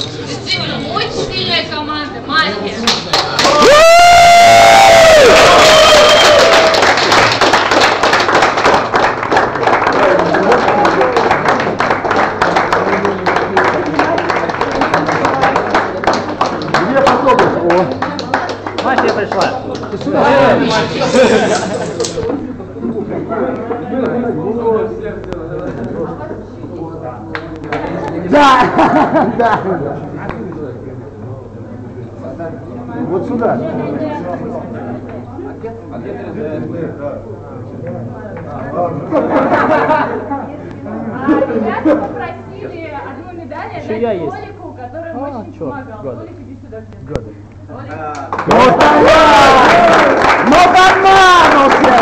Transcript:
Действительно, очень сильная команда, мафия. Где фотограф? О, Мафия пришла. да, да. Вот сюда. Ребята попросили одну медаль отдать Толику, который им очень помогал. Толик, иди сюда. Ну кармануся!